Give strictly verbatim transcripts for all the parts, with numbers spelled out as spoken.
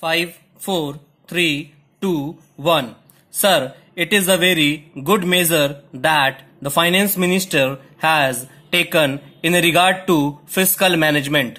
Five, four, three, two, one. Sir, it is a very good measure that the finance minister has taken in regard to fiscal management.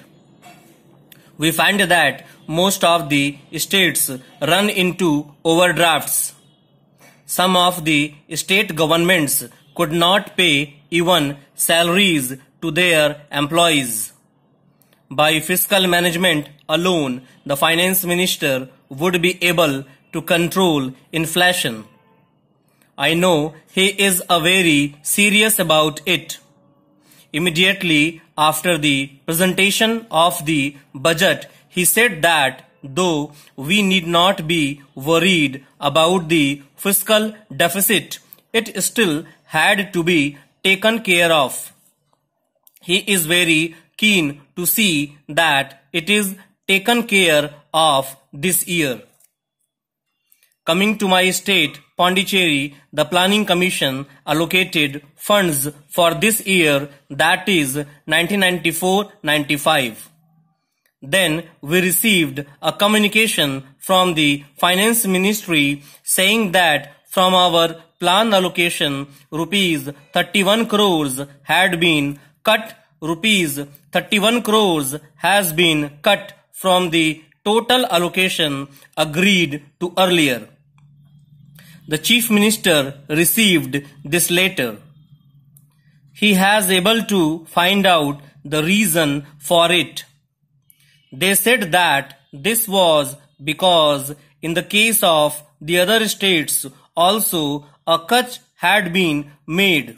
We find that most of the states run into overdrafts. Some of the state governments could not pay even salaries to their employees. By fiscal management alone, the finance minister would be able to control inflation. I know he is a very serious about it. Immediately after the presentation of the budget, he said that though we need not be worried about the fiscal deficit, it still had to be taken care of. He is very keen to see that it is taken care of this year. Coming to my state, Pondicherry, the Planning Commission allocated funds for this year, that is nineteen ninety-four ninety-five. Then we received a communication from the Finance Ministry saying that from our plan allocation, rupees thirty-one crores had been cut, rupees thirty-one crores has been cut from the total allocation agreed to earlier. The Chief Minister received this letter. He has able to find out the reason for it. They said that this was because in the case of the other states also a cut had been made.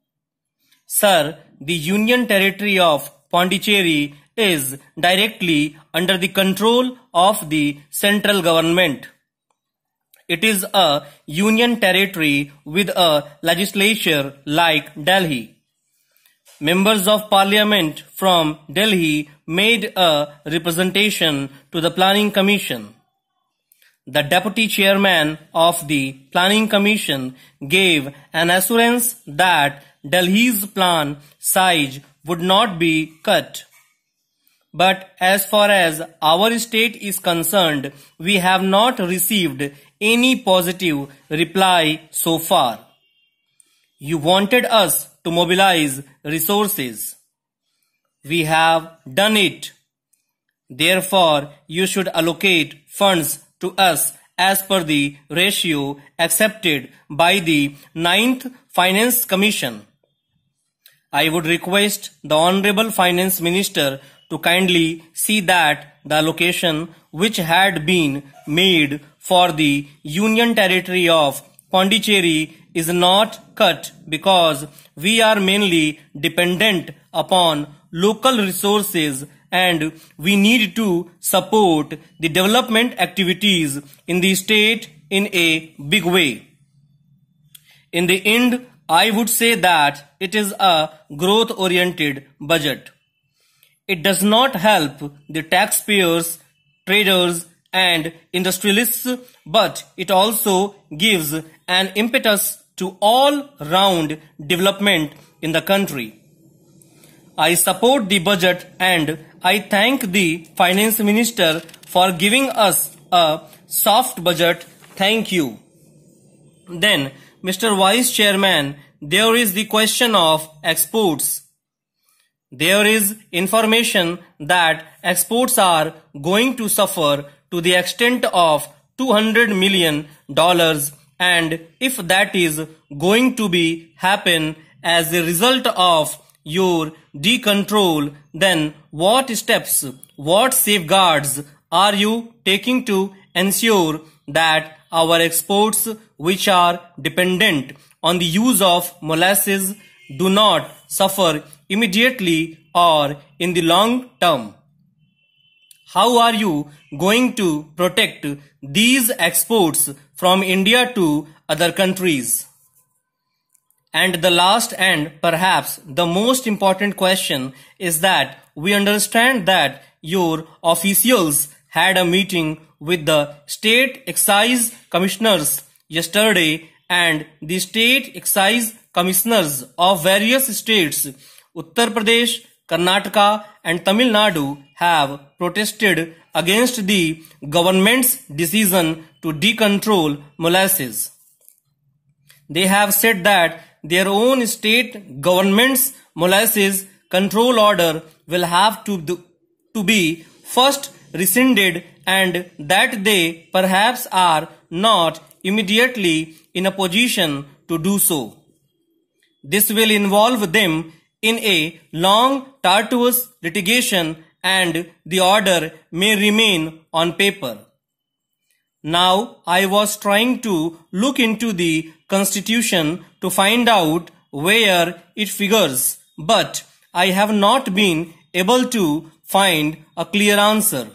Sir, the Union Territory of Pondicherry is directly under the control of the central government. It is a union territory with a legislature like Delhi. Members of parliament from Delhi made a representation to the Planning Commission. The deputy chairman of the Planning Commission gave an assurance that Delhi's plan size would not be cut. But as far as our state is concerned, we have not received any positive reply so far. You wanted us to mobilize resources. We have done it. Therefore, you should allocate funds to us as per the ratio accepted by the ninth Finance Commission. I would request the Honorable Finance Minister to kindly see that the allocation which had been made for the Union Territory of Pondicherry is not cut because we are mainly dependent upon local resources and we need to support the development activities in the state in a big way. In the end, I would say that it is a growth-oriented budget. It does not help the taxpayers, traders, and industrialists, but it also gives an impetus to all-round development in the country. I support the budget and I thank the Finance Minister for giving us a soft budget. Thank you. Then, Mister Vice Chairman, there is the question of exports. There is information that exports are going to suffer to the extent of two hundred million dollars, and if that is going to be happen as a result of your decontrol, then what steps, what safeguards are you taking to ensure that our exports, which are dependent on the use of molasses, do not suffer immediately or in the long term? How are you going to protect these exports from India to other countries? And the last and perhaps the most important question is that we understand that your officials had a meeting with the state excise commissioners yesterday, and the state excise commissioners of various states, Uttar Pradesh, Karnataka and Tamil Nadu, have protested against the government's decision to decontrol molasses. They have said that their own state government's molasses control order will have to, do, to be first rescinded, and that they perhaps are not immediately in a position to do so. This will involve them in a long, tortuous litigation, and the order may remain on paper. Now, I was trying to look into the Constitution to find out where it figures, but I have not been able to find a clear answer.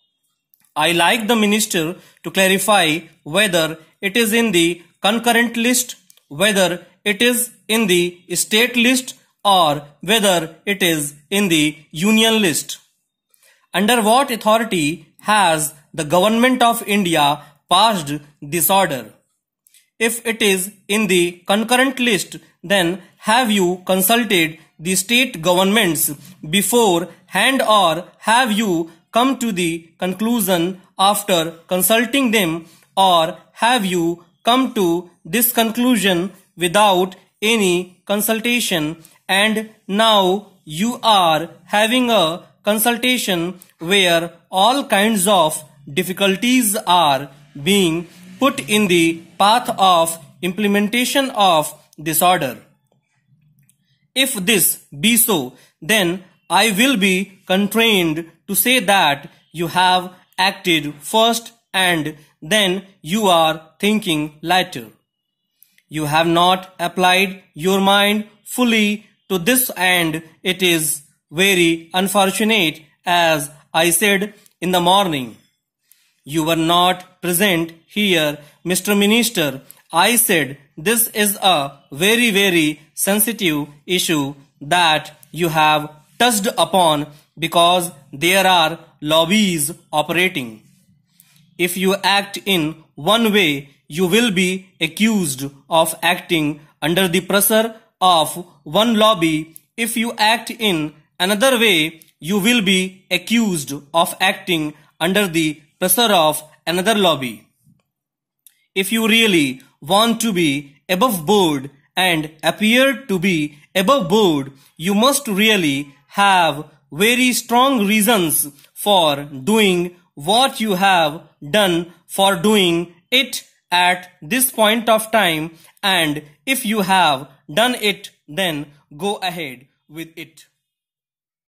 I like the minister to clarify whether it is in the concurrent list, whether it is in the state list, or whether it is in the union list. Under what authority has the government of India passed this order? If it is in the concurrent list, then have you consulted the state governments beforehand, or have you come to the conclusion after consulting them, or have you come to this conclusion without any consultation, and now you are having a consultation where all kinds of difficulties are being put in the path of implementation of this order? If this be so, then I will be constrained to say that you have acted first and then you are thinking later. You have not applied your mind fully to this, and it is very unfortunate. As I said in the morning, you were not present here, Mister Minister. I said this is a very very sensitive issue that you have touched upon, because there are lobbies operating. If you act in one way, you will be accused of acting under the pressure of one lobby. If you act in another way, you will be accused of acting under the pressure of another lobby. If you really want to be above board and appear to be above board, you must really have very strong reasons for doing what you have done, for doing it at this point of time, and if you have done it, then go ahead with it.